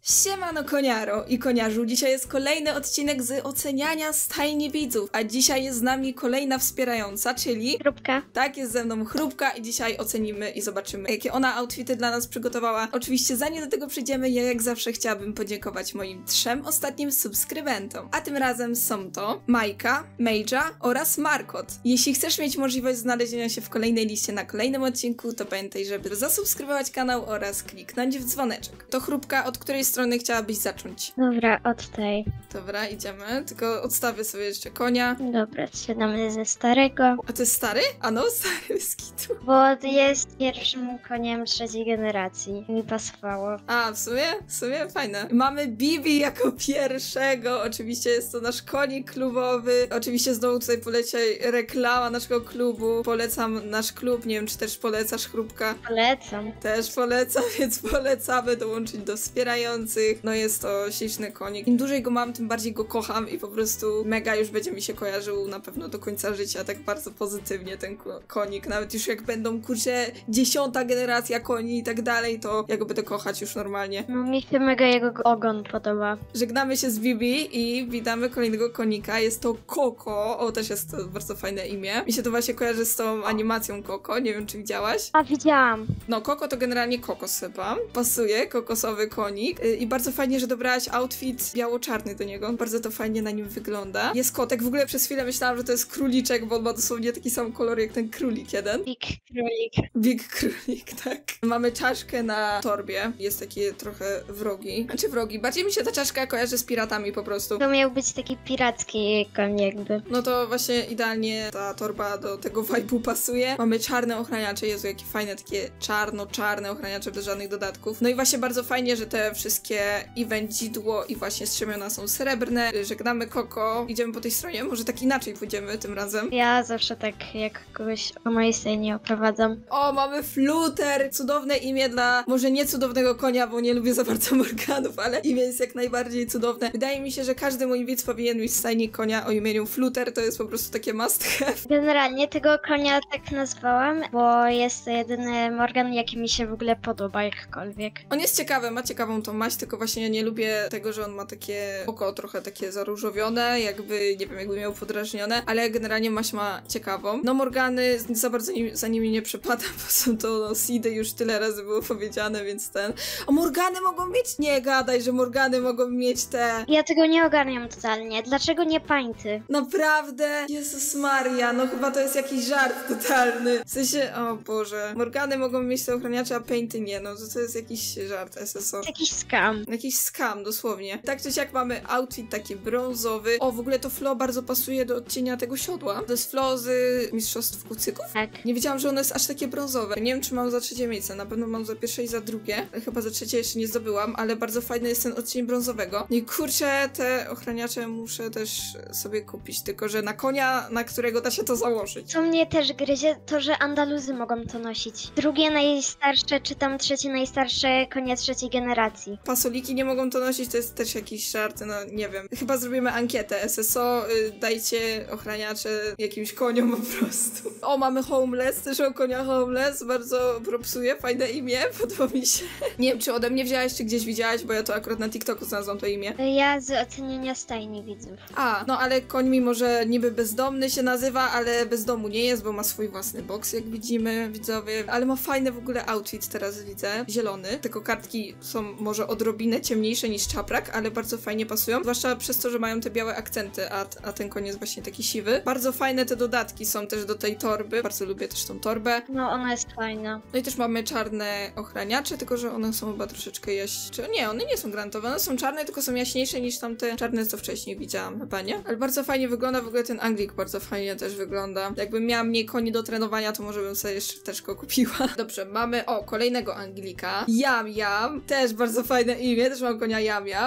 Siemano koniaro i koniarzu, dzisiaj jest kolejny odcinek z oceniania stajni widzów, a dzisiaj jest z nami kolejna wspierająca, czyli... Chrupka. Tak, jest ze mną Chrupka i dzisiaj ocenimy i zobaczymy, jakie ona outfity dla nas przygotowała. Oczywiście zanim do tego przejdziemy, ja jak zawsze chciałabym podziękować moim 3 ostatnim subskrybentom, a tym razem są to Majka, Mejdża oraz Markot. Jeśli chcesz mieć możliwość znalezienia się w kolejnej liście na kolejnym odcinku, to pamiętaj, żeby zasubskrybować kanał oraz kliknąć w dzwoneczek. To Chrupka, od której strony chciałabyś zacząć? Dobra, od tej. Dobra, idziemy. Tylko odstawię sobie jeszcze konia. Dobra, siadamy ze starego. A to jest stary? A no, stary z kitu. Bo jest pierwszym koniem trzeciej generacji. Mi pasowało. A, w sumie fajne. Mamy Bibi jako pierwszego. Oczywiście jest to nasz konik klubowy. Oczywiście znowu tutaj poleci reklama naszego klubu. Polecam nasz klub. Nie wiem, czy też polecasz, Chrupka? Polecam. Też polecam, więc polecamy dołączyć do wspierających. No jest to śliczny konik. Im dłużej go mam, tym bardziej go kocham i po prostu mega już będzie mi się kojarzył na pewno do końca życia, tak bardzo pozytywnie ten konik. Nawet już jak będą, kurczę, 10. generacja koni i tak dalej, to ja go będę kochać już normalnie. No mi się mega jego ogon podoba. Żegnamy się z Bibi i witamy kolejnego konika. Jest to Koko. O, też jest to bardzo fajne imię. Mi się to właśnie kojarzy z tą animacją Koko. Nie wiem, czy widziałaś. A, widziałam. No, Koko to generalnie kokos chyba. Pasuje, kokosowy konik. I bardzo fajnie, że dobrałaś outfit biało-czarny do niego. Bardzo to fajnie na nim wygląda. Jest kotek. W ogóle przez chwilę myślałam, że to jest króliczek, bo on ma dosłownie taki sam kolor jak ten królik jeden. Big królik. Big królik, tak. Mamy czaszkę na torbie. Jest takie trochę wrogi. Znaczy wrogi. Bardziej mi się ta czaszka kojarzy z piratami po prostu. To miał być taki piracki koń jakby. No to właśnie idealnie ta torba do tego vibe'u pasuje. Mamy czarne ochraniacze. Jezu, jakie fajne, takie czarno-czarne ochraniacze bez żadnych dodatków. No i właśnie bardzo fajnie, że te wszystkie i wędzidło i właśnie strzemiona są srebrne. Żegnamy Koko. Idziemy po tej stronie. Może tak inaczej pójdziemy tym razem. Ja zawsze tak jak kogoś o mojej stajni oprowadzam. O, mamy Fluter! Cudowne imię dla może nie cudownego konia, bo nie lubię za bardzo Morganów, ale imię jest jak najbardziej cudowne. Wydaje mi się, że każdy mój widz powinien mieć w stajni konia o imieniu Fluter. To jest po prostu takie must have. Generalnie tego konia tak nazwałam, bo jest to jedyny Morgan, jaki mi się w ogóle podoba jakkolwiek. On jest ciekawy, ma ciekawą tą maść, tylko właśnie ja nie lubię tego, że on ma takie oko trochę takie zaróżowione, jakby, nie wiem, jakby miał podrażnione, ale generalnie maść ma ciekawą. No Morgany, za bardzo za nimi nie przepadam, bo są to no, seedy, już tyle razy było powiedziane, więc ten... O, Morgany mogą mieć? Nie gadaj, że Morgany mogą mieć te... Ja tego nie ogarniam totalnie. Dlaczego nie pańty? Naprawdę? Jezus Maria, no chyba to jest jakiś żart totalny. W sensie, o Boże, Morgany mogą mieć te ochraniacze, a painty nie, no to jest jakiś żart SSO. Jakiś skam. Jakiś skam, dosłownie. Tak czy siak mamy outfit taki brązowy. O, w ogóle to Flo bardzo pasuje do odcienia tego siodła. To jest Flo z Mistrzostw Kucyków? Tak. Nie wiedziałam, że ono jest aż takie brązowe. Nie wiem, czy mam za 3. miejsce. Na pewno mam za 1. i za 2. Chyba za 3. jeszcze nie zdobyłam, ale bardzo fajny jest ten odcień brązowego. No i kurczę, te ochraniacze muszę też sobie kupić, tylko że na konia, na którego da się to założyć. Co mnie też gryzie, to że Andaluzy mogą to nosić. Drugie najstarsze, czy tam trzecie najstarsze konie trzeciej generacji. Pasoliki nie mogą to nosić, to jest też jakiś żart, no nie wiem. Chyba zrobimy ankietę. SSO, dajcie ochraniacze jakimś koniom po prostu. O, mamy Homeless, też o konia Homeless, bardzo propsuje, fajne imię, podoba mi się. Nie wiem, czy ode mnie wzięłaś, czy gdzieś widziałaś, bo ja to akurat na TikToku znalazłam to imię. Ja z oceniania stajni widzów. A, no ale koń mimo, że niby bezdomny się nazywa, ale bez domu nie jest, bo ma swój własny boks, jak widzimy, widzowie. Ale ma fajny w ogóle outfit, teraz widzę, zielony. Tylko kartki są może odrobinę ciemniejsze niż czaprak, ale bardzo fajnie pasują, zwłaszcza przez to, że mają te białe akcenty, a ten koń jest właśnie taki siwy. Bardzo fajne te dodatki są też do tej torby, bardzo lubię też tą torbę. No, ona jest fajna. No i też mamy czarne ochraniacze, tylko że one są chyba troszeczkę Nie, one nie są granatowe, one są czarne, tylko są jaśniejsze niż tamte czarne, co wcześniej widziałam, chyba nie? Ale bardzo fajnie wygląda, w ogóle ten Anglik bardzo fajnie też wygląda. Jakbym miała mniej koni do trenowania, to może bym sobie jeszcze też go kupiła. Dobrze, mamy, kolejnego Anglika. Yam Yam, też bardzo fajne imię, też mam konia Yam Yam.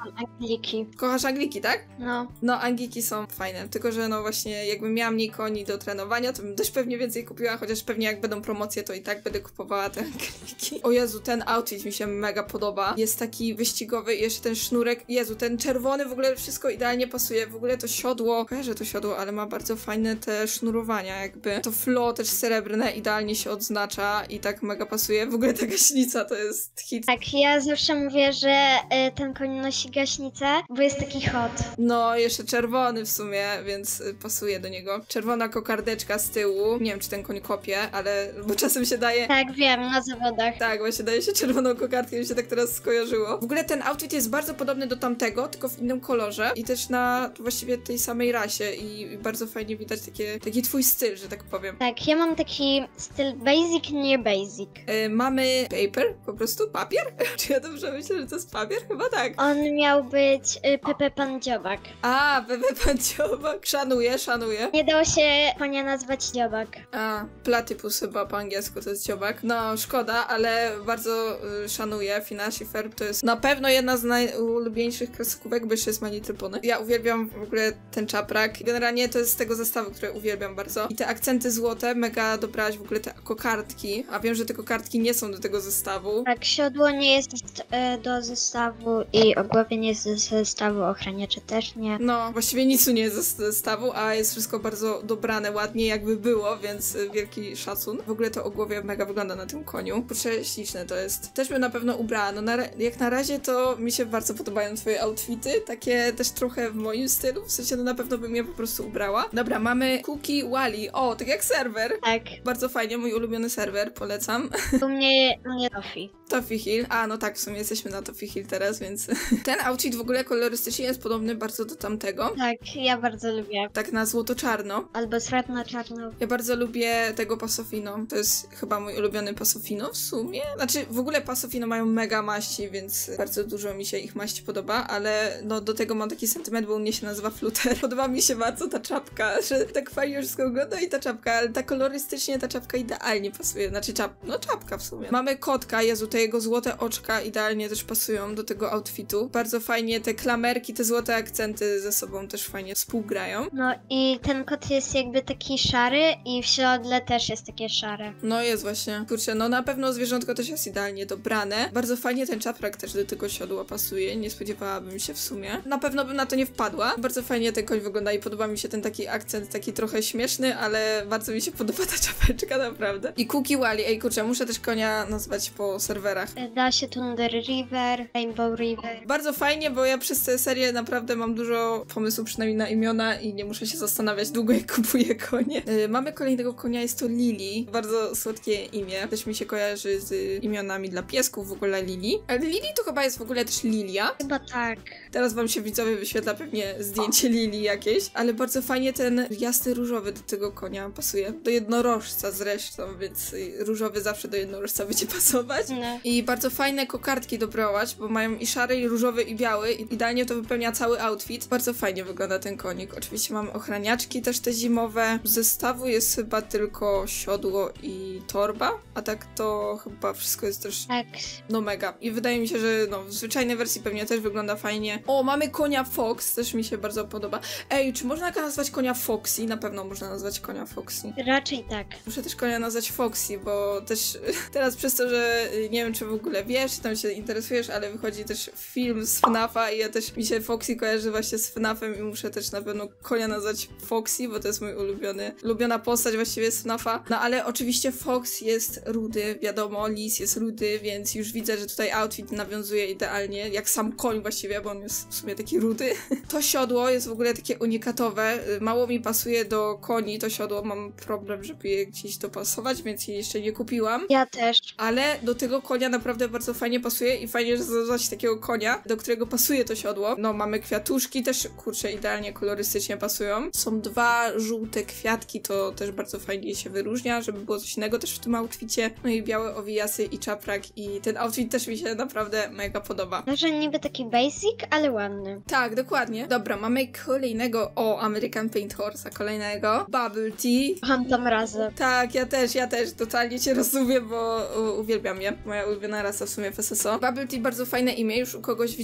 kocham Angliki. Kochasz Angliki, tak? No. No, Angliki są fajne, tylko że no właśnie jakbym miała mniej koni do trenowania, to bym też pewnie więcej kupiła, chociaż pewnie jak będą promocje, to i tak będę kupowała te Angliki. O Jezu, ten outfit mi się mega podoba. Jest taki wyścigowy i jeszcze ten sznurek. Jezu, ten czerwony w ogóle wszystko idealnie pasuje. W ogóle to siodło, kojarzę to siodło, ale ma bardzo fajne te sznurowania jakby. To flo też srebrne idealnie się odznacza i tak mega pasuje. W ogóle ta gaśnica to jest hit. Tak, ja zawsze mówię, że ten koń nosi gaśnicę, bo jest taki hot. No, jeszcze czerwony w sumie, więc pasuje do niego. Czerwona kokardeczka z tyłu. Nie wiem, czy ten koń kopie, ale bo czasem się daje... Tak, wiem, na zawodach. Tak, właśnie daje się czerwoną kokardkę, mi się tak teraz skojarzyło. W ogóle ten outfit jest bardzo podobny do tamtego, tylko w innym kolorze i też na właściwie tej samej rasie i bardzo fajnie widać taki twój styl, że tak powiem. Tak, ja mam taki styl basic, nie basic. Mamy paper, po prostu papier? Czy ja dobrze myślę, że to jest papier? Chyba tak. On miał być Pepe Pan Dziobak. A, Pepe Pan Dziobak. Szanuję. Nie dało się konia nazwać Dziobak. A, platypus chyba po angielsku to jest dziobak. No, szkoda, ale bardzo szanuję. Finashi Ferb to jest na pewno jedna z najulubieńszych kreskówek, bo jeszcze jest My Little Pony. Ja uwielbiam w ogóle ten czaprak. Generalnie to jest z tego zestawu, które uwielbiam bardzo. I te akcenty złote, mega dobrałaś w ogóle te kokardki. A wiem, że te kokardki nie są do tego zestawu. Tak, siodło nie jest do zestawu i ogłowie nie jest do zestawu, ochraniacze też nie. No, właściwie nic tu nie jest ze zestawu, a jest wszystko bardzo dobrane, ładnie jakby było, więc wielki szacun. W ogóle to ogłowie mega wygląda na tym koniu. Kurczę, śliczne to jest. Też bym na pewno ubrała. No jak na razie to mi się bardzo podobają twoje outfity, takie też trochę w moim stylu, w sensie no na pewno bym je po prostu ubrała. Dobra, mamy Cookie Wally. O, tak jak serwer. Tak. Bardzo fajnie, mój ulubiony serwer, polecam. U mnie Toffee. Toffee Hill. A, no tak, w sumie jesteśmy na Toffee Hill teraz, więc... Ten outfit w ogóle kolorystycznie jest podobny bardzo do tamtego. Tak, ja bardzo lubię. Tak na złoto-czarno. Albo srebrno-czarno. Ja bardzo lubię tego Pasofino. To jest chyba mój ulubiony Pasofino w sumie. Znaczy, w ogóle Pasofino mają mega maści, więc bardzo dużo mi się ich maści podoba, ale no do tego mam taki sentyment, bo u mnie się nazywa Fluter. Podoba mi się bardzo ta czapka, że tak fajnie wszystko wygląda i ta czapka, ale ta kolorystycznie ta czapka idealnie pasuje. Znaczy czapka w sumie. Mamy kotka, Jezu, te jego złote oczka idealnie też pasują do tego outfitu. Bardzo fajnie te klamerki, te złote akcenty ze sobą też fajnie współgrają. No i ten kot jest jakby taki szary i w siodle też jest takie szare. No jest właśnie. Kurczę, no na pewno zwierzątko też jest idealnie dobrane. Bardzo fajnie ten czaprak też do tego siodła pasuje. Nie spodziewałabym się w sumie. Na pewno bym na to nie wpadła. Bardzo fajnie ten koń wygląda i podoba mi się ten taki akcent, taki trochę śmieszny, ale bardzo mi się podoba ta czapeczka, naprawdę. I Cookie Wally. Ej, kurczę, muszę też konia nazwać po serwerach. Da się Thunder River, Rainbow River. Bardzo fajnie, bo ja przez tę serię naprawdę mam dużo pomysłów przynajmniej na imiona i nie muszę się zastanawiać długo, jak kupuję konie. Mamy kolejnego konia, jest to Lily. Bardzo słodkie imię. Też mi się kojarzy z imionami dla piesków w ogóle Lily. Ale Lily to chyba jest w ogóle też Lilia. Chyba tak. Teraz wam się widzowie wyświetla pewnie zdjęcie Lily jakieś, ale bardzo fajnie ten jasny różowy do tego konia pasuje. Do jednorożca zresztą, więc różowy zawsze do jednorożca będzie pasować. No. I bardzo fajne kokardki dobrałaś, bo mają i szary, i różowy, i biały. I idealnie to wypełnia cały outfit. Bardzo fajnie wygląda ten konik. Oczywiście mamy ochraniaczki też te zimowe. Z zestawu jest chyba tylko siodło i torba, a tak to chyba wszystko jest też Tak. no mega. I wydaje mi się, że no w zwyczajnej wersji pewnie też wygląda fajnie. O, mamy konia Fox, też mi się bardzo podoba. Ej, czy można nazwać konia Foxy? Na pewno można nazwać konia Foxy. Raczej tak. Muszę też konia nazwać Foxy, bo też teraz przez to, że nie wiem, czy w ogóle wiesz, czy tam się interesujesz, ale wychodzi też film z FNAF-a i ja też mi się Foxy kojarzy właśnie z FNAF-em i muszę też na pewno konia nazwać Foxy, bo to jest mój ulubiona postać właściwie z FNAF-a. No ale oczywiście Fox jest rudy, wiadomo, lis jest rudy, więc już widzę, że tutaj outfit nawiązuje idealnie, jak sam koń właściwie, bo on jest w sumie taki rudy. To siodło jest w ogóle takie unikatowe, mało mi pasuje do koni to siodło, mam problem, żeby je gdzieś dopasować, więc je jeszcze nie kupiłam. Ja też. Ale do tego konia naprawdę bardzo fajnie pasuje i fajnie, że znalazłaś takiego konia, do którego pasuje to siodło. No, mamy kwiatuszki też, kurczę, idealnie kolorystycznie pasują. Są dwa żółte kwiatki, to też bardzo fajnie się wyróżnia, żeby było coś innego też w tym outficie. No i białe owijasy i czaprak i ten outfit też mi się naprawdę mega podoba. Może niby taki basic, ale ładny. Tak, dokładnie. Dobra, mamy kolejnego, American Paint Horse'a, kolejnego. Bubble Tea. Kocham tą razę. Tak, ja też, totalnie cię rozumiem, bo uwielbiam je. Moja ulubiona rasa w sumie w SSO. Bubble Tea, bardzo fajne imię, już u kogoś widziałam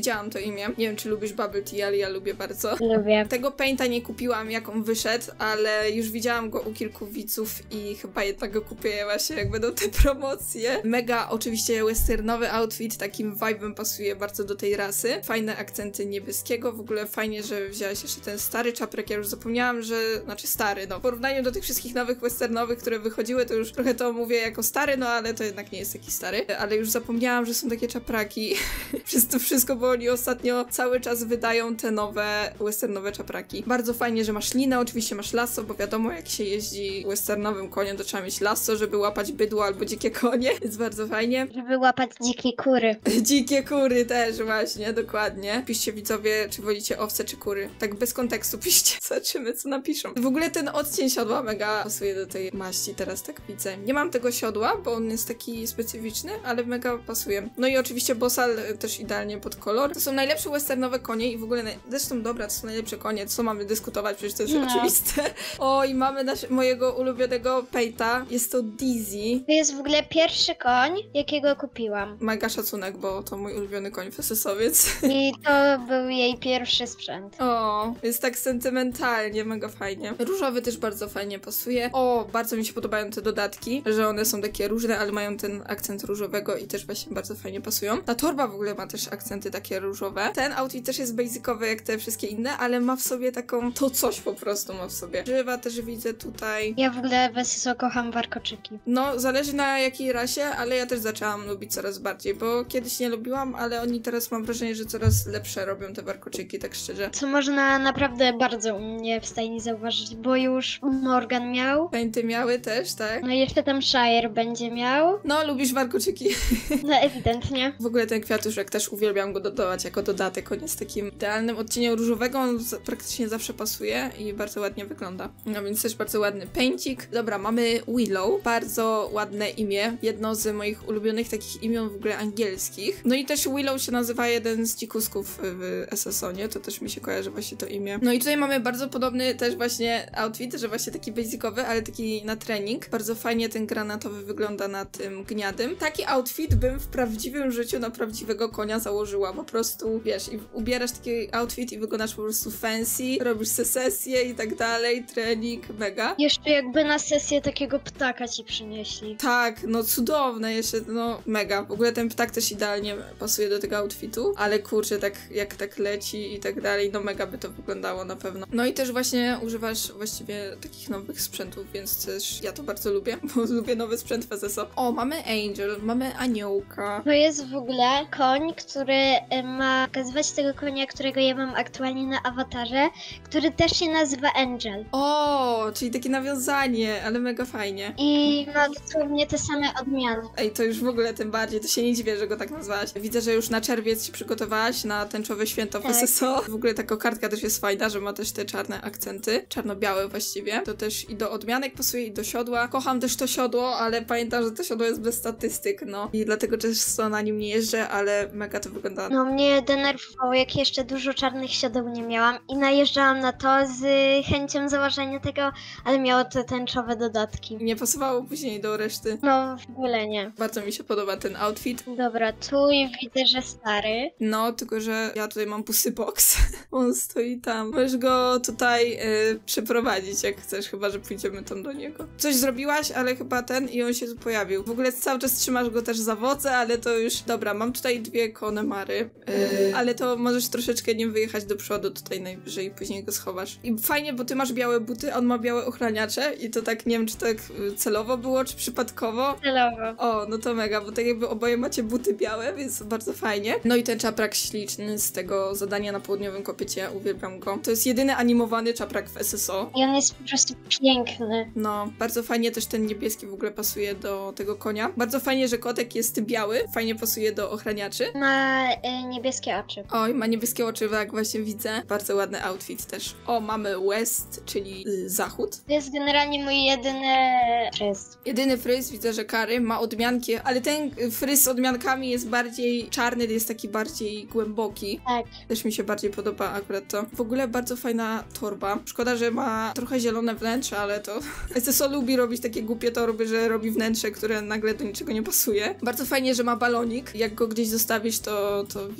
widziałam to imię. Nie wiem, czy lubisz bubble tea, ale ja lubię bardzo. Lubię. Tego painta nie kupiłam, jak on wyszedł, ale już widziałam go u kilku widzów i chyba jednak go kupię właśnie, jak będą te promocje. Mega oczywiście westernowy outfit, takim vibe'em pasuje bardzo do tej rasy. Fajne akcenty niebieskiego, w ogóle fajnie, że wzięłaś jeszcze ten stary czaprek, ja już zapomniałam, że... Znaczy stary, no. W porównaniu do tych wszystkich nowych westernowych, które wychodziły, to już trochę to mówię jako stary, no ale to jednak nie jest taki stary. Ale już zapomniałam, że są takie czapraki. Przez to wszystko, bo oni ostatnio cały czas wydają te nowe westernowe czapraki. Bardzo fajnie, że masz linę, oczywiście masz lasso, bo wiadomo, jak się jeździ westernowym koniem, to trzeba mieć lasso, żeby łapać bydło albo dzikie konie, więc bardzo fajnie. Żeby łapać dzikie kury. Dzikie kury też właśnie, dokładnie. Piszcie widzowie, czy wolicie owce czy kury. Tak bez kontekstu piszcie, zobaczymy co napiszą. W ogóle ten odcień siodła mega pasuje do tej maści, teraz tak widzę. Nie mam tego siodła, bo on jest taki specyficzny, ale mega pasuje. No i oczywiście Bossal też idealnie pod kolor. To są najlepsze westernowe konie i w ogóle, zresztą dobra, to są najlepsze konie, co mamy dyskutować, przecież to jest oczywiste. O, i mamy mojego ulubionego pejta, jest to Dizzy. To jest w ogóle pierwszy koń, jakiego kupiłam. Mega szacunek, bo to mój ulubiony koń w SSO, więc... I to był jej pierwszy sprzęt. O, jest tak sentymentalnie, mega fajnie. Różowy też bardzo fajnie pasuje. O, bardzo mi się podobają te dodatki, że one są takie różne, ale mają ten akcent różowego i też właśnie bardzo fajnie pasują. Ta torba w ogóle ma też akcenty takie różowe. Ten outfit też jest basicowy jak te wszystkie inne, ale ma w sobie taką... To coś po prostu ma w sobie. Żywa też widzę tutaj. Ja w ogóle w SSO kocham warkoczyki. No, zależy na jakiej rasie, ale ja też zaczęłam lubić coraz bardziej, bo kiedyś nie lubiłam, ale oni teraz mam wrażenie, że coraz lepsze robią te warkoczyki, tak szczerze. Co można naprawdę bardzo u mnie w stajni zauważyć, bo już Morgan miał. Painty miały też, tak? No i jeszcze tam Shire będzie miał. No, lubisz warkoczyki. No ewidentnie. W ogóle ten kwiatuszek też uwielbiam go dodawać jako dodatek. On jest takim idealnym odcieniem różowego, on praktycznie zawsze pasuje i bardzo ładnie wygląda. No więc też bardzo ładny paintik. Dobra, mamy Willow. Bardzo ładne imię. Jedno z moich ulubionych takich imion w ogóle angielskich. No i też Willow się nazywa jeden z dzikusków w SSO-nie. To też mi się kojarzy właśnie to imię. No i tutaj mamy bardzo podobny też właśnie outfit, że właśnie taki basicowy, ale taki na trening. Bardzo fajnie ten granatowy wygląda na tym gniadym. Taki outfit bym w prawdziwym życiu na prawdziwego konia założyła. Po prostu, wiesz, i ubierasz taki outfit i wyglądasz po prostu fancy, robisz sesję i tak dalej, trening, mega. Jeszcze jakby na sesję takiego ptaka ci przynieśli. Tak, no cudowne jeszcze, no mega. W ogóle ten ptak też idealnie pasuje do tego outfitu, ale kurczę, tak jak tak leci i tak dalej, no mega by to wyglądało na pewno. No i też właśnie używasz właściwie takich nowych sprzętów, więc też ja to bardzo lubię, bo lubię nowy sprzęt w SSO. O, mamy Angel, mamy aniołka. To jest w ogóle koń, który ma pokazywać tego konia, którego ja mam aktualnie na awatarze, który też się nazywa Angel. O, czyli takie nawiązanie, ale mega fajnie. I ma dosłownie te same odmiany. Ej, to już w ogóle tym bardziej, to się nie dziwię, że go tak nazwałaś. Widzę, że już na czerwiec się przygotowałaś na tęczowe święto w Tak. SSO. W ogóle ta kokardka też jest fajna, że ma też te czarne akcenty, czarno-białe właściwie. To też i do odmianek pasuje, i do siodła. Kocham też to siodło, ale pamiętam, że to siodło jest bez statystyk, no. I dlatego też na nim nie jeżdżę, ale mega to wygląda. No mnie denerwowało, jak jeszcze dużo czarnych siodeł nie miałam i najeżdżałam na to z chęcią założenia tego, ale miało te tęczowe dodatki. Nie pasowało później do reszty. No w ogóle nie. Bardzo mi się podoba ten outfit. Dobra, tu i widzę, że stary. No, tylko że ja tutaj mam pusy box. On stoi tam. Możesz go tutaj przeprowadzić, jak chcesz, chyba że pójdziemy tam do niego. Coś zrobiłaś, ale chyba i on się tu pojawił. W ogóle cały czas trzymasz go też za wodze, ale to już... Dobra, mam tutaj 2 Connemary, ale to możesz troszeczkę nim wyjechać do przodu tutaj najwyżej i później go schowasz. I fajnie, bo ty masz białe buty, on ma białe ochraniacze i to tak, nie wiem, czy tak celowo było, czy przypadkowo. Celowo. O, no to mega, bo tak jakby oboje macie buty białe, więc bardzo fajnie. No i ten czaprak śliczny z tego zadania na południowym kopycie, uwielbiam go. To jest jedyny animowany czaprak w SSO. I on jest po prostu piękny. No, bardzo fajnie też ten niebieski w ogóle pasuje do tego konia. Bardzo fajnie, że kotek jest biały, fajnie pasuje do ochraniaczy. Ma niebieskie oczy. Oj, ma niebieskie oczy, jak właśnie widzę. Bardzo ładny outfit też. O, mamy West, czyli zachód. To jest generalnie mój jedyny fryz. Jedyny fryz, widzę, że Kary ma odmianki, ale ten fryz z odmiankami jest bardziej czarny, jest taki bardziej głęboki. Tak. Też mi się bardziej podoba akurat to. W ogóle bardzo fajna torba. Szkoda, że ma trochę zielone wnętrze, ale to... SSO lubi robić takie głupie torby, że robi wnętrze, które nagle do niczego nie pasuje. Bardzo fajnie, że ma balonik. Jak go gdzieś zostawisz, to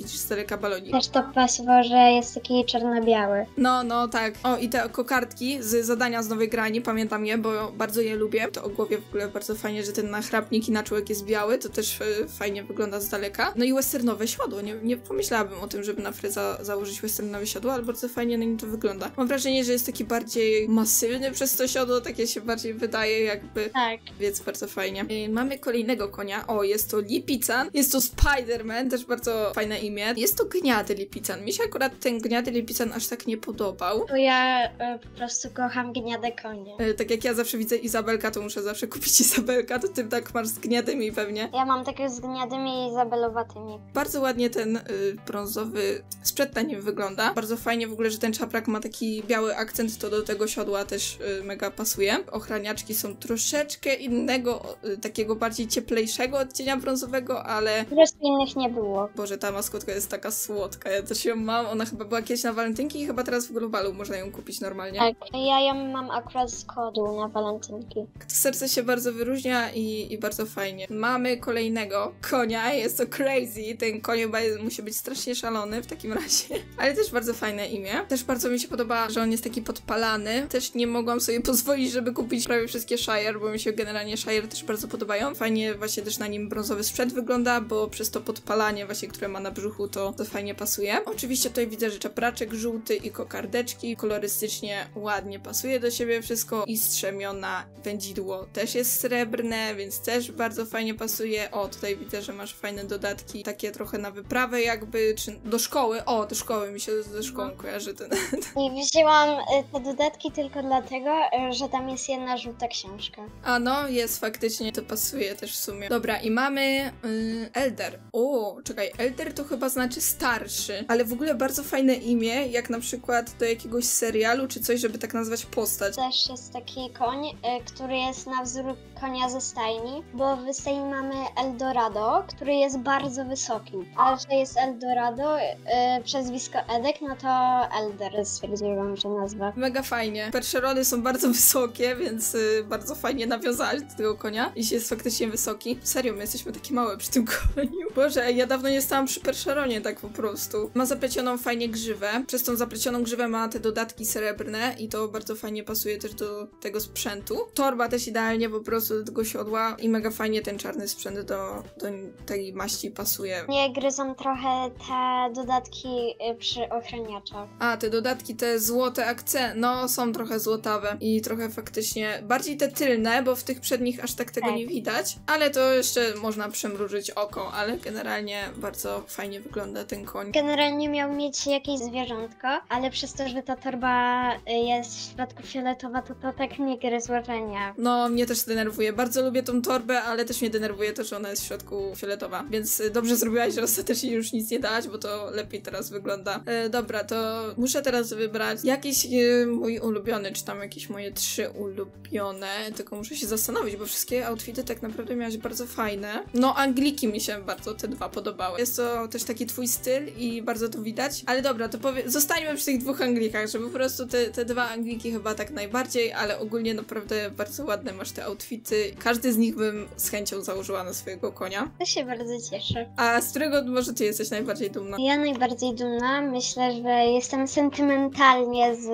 widzisz z daleka balonik. Też to pasowało, że jest taki czarno-biały. No, tak. O, i te kokardki z zadania z nowej grani, pamiętam je, bo bardzo je lubię. To o głowie w ogóle bardzo fajnie, że ten nachrapnik i naczółek jest biały, to też fajnie wygląda z daleka. No i westernowe siodło. Nie pomyślałabym o tym, żeby na Fryza założyć westernowe siodło, ale bardzo fajnie na nim to wygląda. Mam wrażenie, że jest taki bardziej masywny przez to siodło, takie się bardziej wydaje jakby. Tak. Więc bardzo fajnie. Mamy kolejnego konia. O, jest to Lipican. Jest to Spider-Man, też bardzo fajne imię. Jest to gniady Lipican. Mi się akurat ten gniady Lipican aż tak nie podobał. Bo ja po prostu kocham gniade konie. Tak jak ja zawsze widzę Izabelka, to muszę zawsze kupić Izabelka, to ty tak masz z gniadymi pewnie. Ja mam takie z gniadymi i zabelowatymi. Bardzo ładnie ten brązowy sprzęt na nim wygląda. Bardzo fajnie w ogóle, że ten czaprak ma taki biały akcent, to do tego siodła też mega pasuje. Ochraniaczki są troszeczkę innego, takiego bardziej cieplejszego odcienia brązowego, ale... Po prostu innych nie było. Boże, ta maskotka jest taka słodka, ja też ją mam, ona chyba była kiedyś na walentynki i chyba teraz w globalu można ją kupić normalnie. Tak, ja ją mam akurat z kodu na walentynki. To serce się bardzo wyróżnia i bardzo fajnie. Mamy kolejnego konia, jest to Crazy, ten koń chyba musi być strasznie szalony w takim razie, ale też bardzo fajne imię. Też bardzo mi się podoba, że on jest taki podpalany. Też nie mogłam sobie pozwolić, żeby kupić prawie wszystkie Shire, bo mi się generalnie Shire też bardzo podobają. Fajnie właśnie też na nim brązowy sprzęt wygląda, bo przez to podpalanie właśnie, które ma na brzuchu, to fajnie pasuje. Oczywiście tutaj widzę, że czapraczek żółty i kokardeczki kolorystycznie ładnie pasuje do siebie wszystko i strzemiona wędzidło też jest srebrne, więc też bardzo fajnie pasuje. O, tutaj widzę, że masz fajne dodatki, takie trochę na wyprawę jakby, czy do szkoły. O, do szkoły mi się ze szkołą kojarzy ten. I wzięłam te dodatki tylko dlatego, że tam jest jedna żółta książka. A no, jest faktycznie, to pasuje też w sumie. Dobra, i mamy Elder. O, czekaj, Elder to chyba znaczy starszy, ale w ogóle bardzo fajne imię, jak na przykład do jakiegoś serialu, czy coś, żeby tak nazwać postać. Też jest taki koń, który jest na wzór konia ze stajni, bo w stajni mamy Eldorado, który jest bardzo wysoki. A że jest Eldorado, przezwisko Edek, no to Elder stwierdziłam, że nazwa. Mega fajnie. Percherony są bardzo wysokie, więc bardzo fajnie nawiązałaś do tego konia. Jeśli jest faktycznie wysoki. Serio, my jesteśmy takie małe przy tym koniu. Boże, ja dawno nie stałam przy Percheronie tak po prostu. Ma zaplecioną fajnie grzywę. Przez tą zaplecioną grzywę ma te dodatki srebrne i to bardzo fajnie pasuje też do tego sprzętu. Torba też idealnie po prostu do tego siodła i mega fajnie ten czarny sprzęt do tej maści pasuje. Nie gryzą trochę te dodatki przy ochraniaczach. A, te dodatki, te złote akcenty, no są trochę złotawe i trochę faktycznie, bardziej te tylne, bo w tych przednich aż tak tego nie widać, ale to jeszcze można przymrużyć oko, ale generalnie bardzo fajnie wygląda ten koń. Generalnie miał mieć jakieś zwierzątko, ale przez to, że ta torba jest w środku fioletowa, to tak nie gryzło, że nie. No, mnie też denerwuje. Bardzo lubię tą torbę, ale też mnie denerwuje to, że ona jest w środku fioletowa, więc dobrze zrobiłaś, że ostatecznie już nic nie dałaś, bo to lepiej teraz wygląda. Dobra, to muszę teraz wybrać jakiś mój ulubiony, czy tam jakieś moje 3 ulubione, tylko muszę się zastanowić, bo wszystkie outfity tak naprawdę miałaś bardzo fajne. No, Angliki mi się bardzo te 2 podobały. Jest to też taki twój styl i bardzo to widać, ale dobra, to zostańmy przy tych 2 Anglikach, że po prostu te 2 Angliki chyba tak najbardziej, ale ogólnie naprawdę bardzo ładne masz te outfity. Każdy z nich bym z chęcią założyła na swojego konia. To się bardzo cieszę. A z którego może ty jesteś najbardziej dumna? Ja najbardziej dumna, myślę, że jestem sentymentalnie z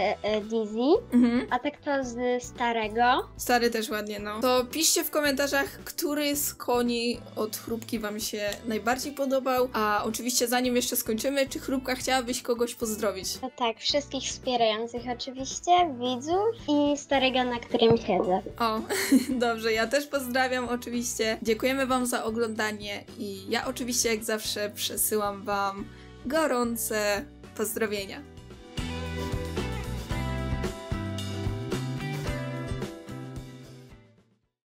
Dizzy, a tak to z starego. Stary też ładnie, no. To piszcie w komentarzach, który z koni od Chrupki wam się najbardziej podobał, a oczywiście zanim jeszcze skończymy, czy Chrupka chciałabyś kogoś pozdrowić? No tak, wszystkich wspierających oczywiście, widzów i starego, na którym siedzę. O, dobrze, ja też pozdrawiam oczywiście. Dziękujemy wam za oglądanie i ja oczywiście jak zawsze przesyłam wam gorące pozdrowienia.